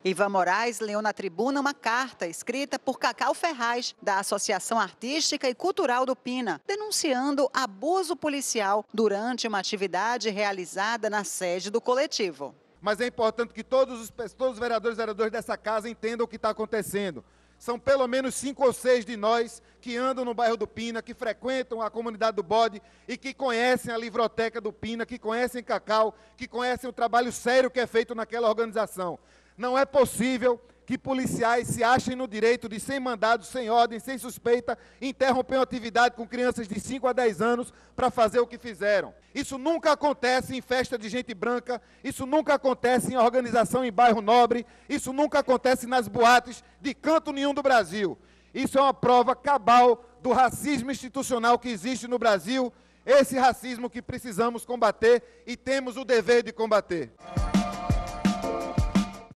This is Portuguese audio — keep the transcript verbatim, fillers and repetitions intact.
Ivan Moraes leu na tribuna uma carta escrita por Cacau Ferraz, da Associação Artística e Cultural do Pina, denunciando abuso policial durante uma atividade realizada na sede do coletivo. Mas é importante que todos os, todos os vereadores e vereadoras dessa casa entendam o que está acontecendo. São pelo menos cinco ou seis de nós que andam no bairro do Pina, que frequentam a comunidade do Bode e que conhecem a livroteca do Pina, que conhecem Cacau, que conhecem o trabalho sério que é feito naquela organização. Não é possível que policiais se achem no direito de, sem mandado, sem ordem, sem suspeita, interromper uma atividade com crianças de cinco a dez anos para fazer o que fizeram. Isso nunca acontece em festa de gente branca, isso nunca acontece em organização em bairro nobre, isso nunca acontece nas boates de canto nenhum do Brasil. Isso é uma prova cabal do racismo institucional que existe no Brasil, esse racismo que precisamos combater e temos o dever de combater.